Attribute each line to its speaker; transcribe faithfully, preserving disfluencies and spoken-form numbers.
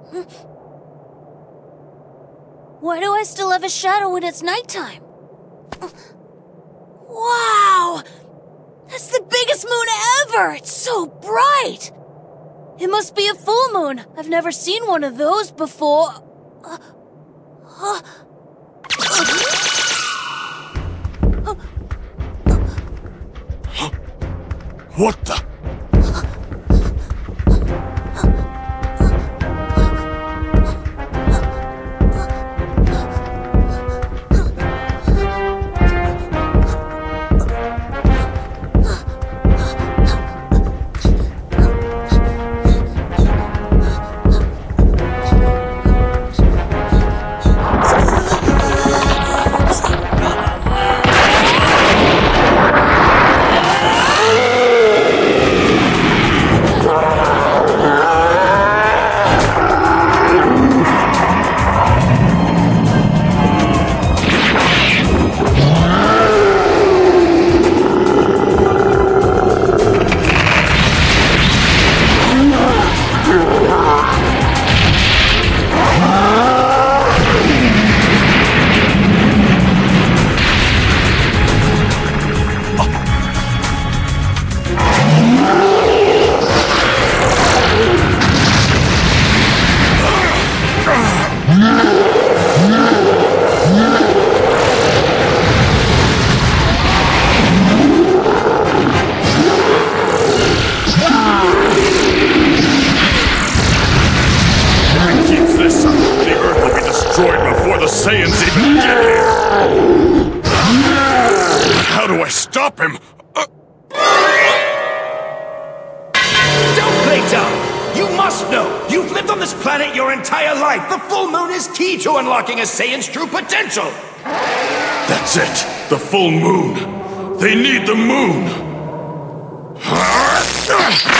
Speaker 1: Why do I still have a shadow when it's nighttime? Wow! That's the biggest moon ever! It's so bright! It must be a full moon. I've never seen one of those before. Uh, uh, uh,
Speaker 2: What the? Before the Saiyans even get here! How do I stop him? Uh...
Speaker 3: Don't play dumb! You must know! You've lived on this planet your entire life! The full moon is key to unlocking a Saiyan's true potential!
Speaker 2: That's it! The full moon! They need the moon!